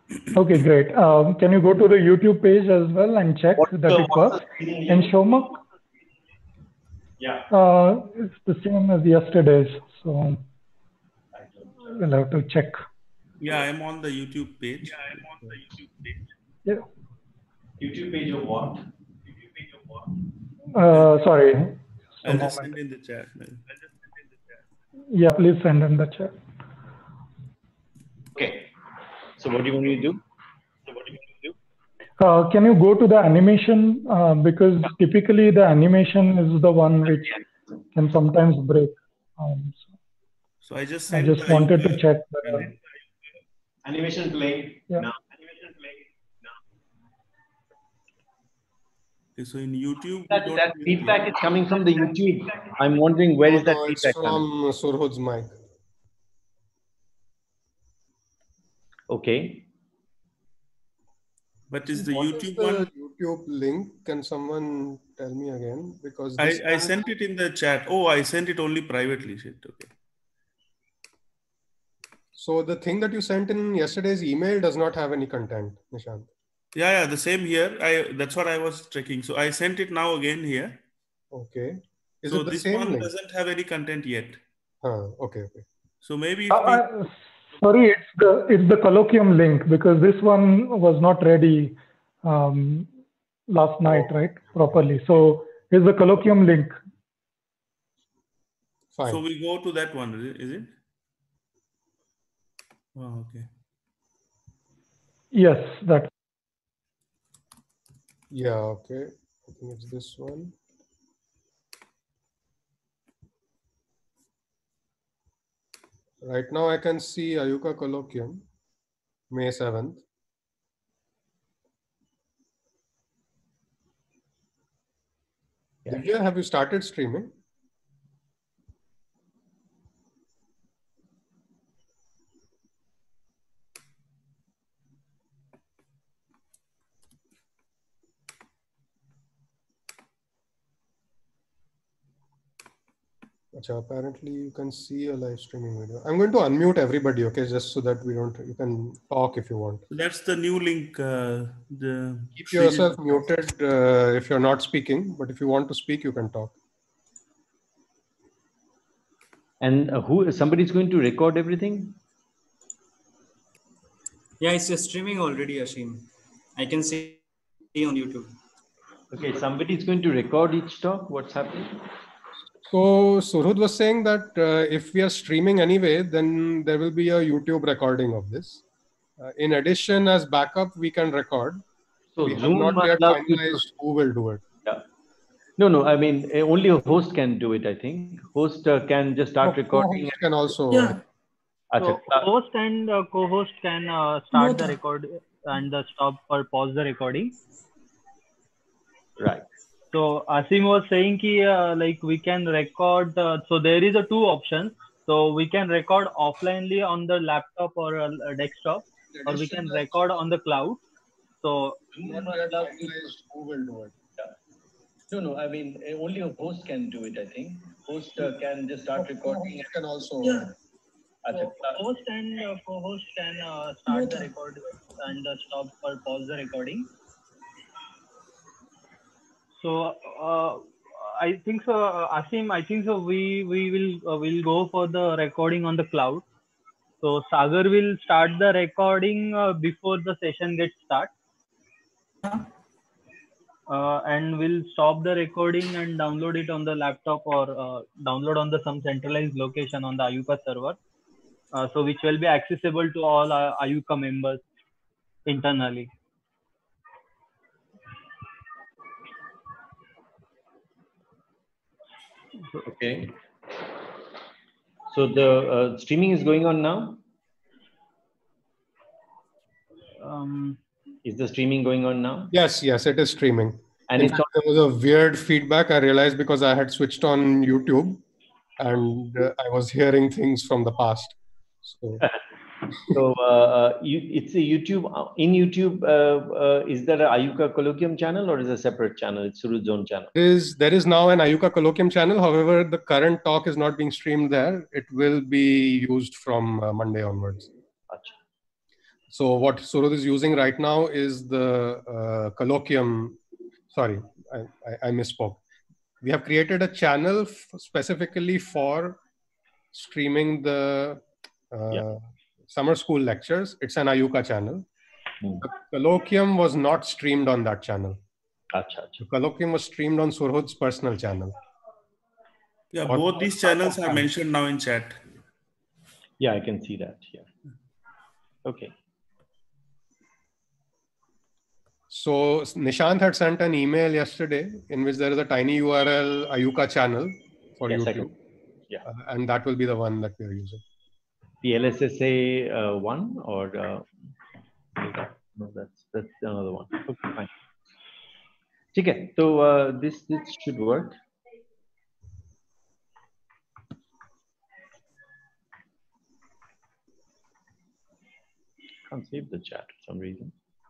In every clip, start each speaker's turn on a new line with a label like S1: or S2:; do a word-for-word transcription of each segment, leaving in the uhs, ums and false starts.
S1: Okay, great. Um, can you go to the YouTube page as well and check
S2: What,
S1: that
S2: uh,
S1: it
S2: what's
S1: works?
S2: the screen
S1: And
S2: name?
S1: Shomak,
S2: Yeah.
S1: uh, it's the same as yesterday's, so we'll have to check.
S3: Yeah, I'm on the YouTube page.
S1: Yeah.
S2: YouTube page of what?
S1: Uh, sorry. Just a
S3: I'll just
S1: moment.
S3: send in the chat. man.
S1: Yeah, please send in the chat.
S2: Okay. So what do you want me to do?
S1: Uh, can you go to the animation? Uh, because typically the animation is the one which can sometimes break. Um, so
S3: So I just
S1: I
S3: sent
S1: just
S3: the
S1: wanted to
S3: Ayuka
S1: check. The,
S3: channel.
S2: Animation playing
S1: yeah.
S2: now.
S3: Okay, so in YouTube, we
S2: That,
S3: don't
S2: that
S3: have anything.
S2: feedback is coming from the YouTube. I'm wondering where
S4: No,
S2: is that
S4: no, it's
S2: feedback coming?
S4: from Surhud's mic.
S2: Okay.
S3: But is the
S4: What
S3: YouTube
S4: is the
S3: one?
S4: YouTube link? Can someone tell me again? Because
S3: I,
S4: this
S3: I
S4: one-
S3: sent it in the chat. Oh, I sent it only privately. Shit. Okay.
S4: So the thing that you sent in yesterday's email does not have any content, Nishant.
S3: Yeah, yeah, the same here. I that's what I was checking. So I sent it now again here.
S4: Okay. Is
S3: so
S4: it the
S3: this
S4: same
S3: one
S4: link?
S3: doesn't have any content yet.
S4: Huh, okay, okay.
S3: So maybe
S1: Uh,
S3: it means
S1: uh, sorry, it's the it's the colloquium link because this one was not ready um, last night,
S4: Oh,
S1: right? Properly. So it's the colloquium link.
S4: fine.
S3: so we go to that one, is it? Is it? Oh, okay.
S1: Yes, that.
S4: Yeah, okay. I think it's this one. Right now I can see Ayuka Colloquium, May seventh. Divya, have you started streaming? Achha, apparently you can see a live streaming video. I'm going to unmute everybody, okay, just so that we don't, you can talk if you want.
S3: So that's the new link. Uh, the
S4: Keep yourself muted uh, if you're not speaking, but if you want to speak, you can talk.
S2: And uh, who somebody's going to record everything?
S5: Yeah, it's just streaming already, Ashim. I can see on YouTube.
S2: Okay, somebody's going to record each talk. What's happening?
S4: So Surhud was saying that uh, if we are streaming anyway, then there will be a YouTube recording of this. Uh, in addition, as backup, we can record.
S2: So
S4: we have
S2: Zoom
S4: not yet
S2: allows you to-
S4: finalized who will do it.
S2: Yeah. No, no. I mean, uh, only a host can do it. I think host uh, can just start
S4: No,
S2: recording.
S4: co-host can also.
S6: Yeah.
S2: Achha,
S7: So
S2: uh,
S7: host and uh, co-host can uh, start
S6: Both
S7: the
S6: are.
S7: record and uh, stop or pause the recording.
S2: right.
S7: So Asim was saying ki, uh, like we can record. Uh, so there is a two options. So we can record offlinely on the laptop or a, a desktop, or we can record on the cloud. So
S4: Not yet finalized who will do it.
S2: No, no. I mean, uh, only a host can do it. I think host uh, can just start recording.
S4: Co-host can also.
S6: Yeah.
S2: Achha,
S7: So
S2: uh,
S7: host and uh, co-host can uh, start
S6: Both
S7: the
S6: are.
S7: record and uh, stop or pause the recording. So uh, I think so, uh, Asim. I think so. We we will uh, will go for the recording on the cloud. So Sagar will start the recording uh, before the session gets start,
S6: Yeah.
S7: uh, and we'll stop the recording and download it on the laptop or uh, download on the some centralized location on the Ayuka server. Uh, so which will be accessible to all uh, Ayuka members internally.
S2: okay. So the uh, streaming is going on now.
S7: Um,
S2: Is the streaming going on now?
S4: Yes, yes, it is streaming.
S2: And
S4: In
S2: it's
S4: fact, there was a weird feedback I realized because I had switched on YouTube and uh, I was hearing things from the past. So
S2: So uh, uh, you, it's a YouTube uh, in YouTube. Uh, uh, is there a Ayuka Colloquium channel or is it a separate channel? It's Surhud Zone channel.
S4: there is there is now an Ayuka Colloquium channel. However, the current talk is not being streamed there. It will be used from uh, Monday onwards.
S2: Achha.
S4: So what Surud is using right now is the uh, Colloquium. Sorry, I, I, I misspoke. We have created a channel f- specifically for streaming the uh,
S2: Yeah.
S4: summer school lectures. It's an Ayuka channel.
S2: Hmm.
S4: The Colloquium was not streamed on that channel.
S2: Acha, acha.
S4: The Colloquium was streamed on Surhud's personal channel.
S3: Yeah,
S4: Or-
S3: both these channels are mentioned now in chat.
S2: Yeah, I can see that here. Okay.
S4: So Nishant had sent an email yesterday in which there is a tiny U R L Ayuka channel for
S2: Yes, I
S4: YouTube.
S2: can. Yeah.
S4: Uh, and that will be the one that we are using.
S2: The L S S A uh, one or uh, no, that's that's another one. Okay, fine. Okay, so uh, this this should work. Can't save the chat for some reason.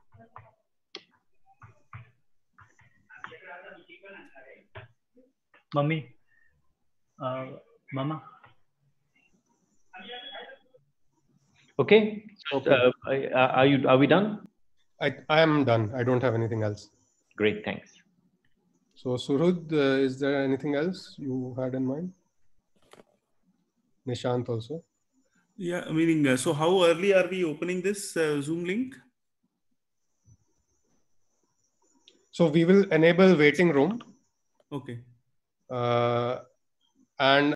S7: Mummy, uh, Mama.
S2: Okay.
S4: Okay.
S2: Uh, are are you? Are we done?
S4: I, I am done. I don't have anything else.
S2: Great. Thanks.
S4: So Surud, uh, is there anything else you had in mind? Nishant also.
S3: Yeah, meaning, uh, so how early are we opening this uh, Zoom link?
S4: So we will enable waiting room.
S3: Okay.
S4: Uh, and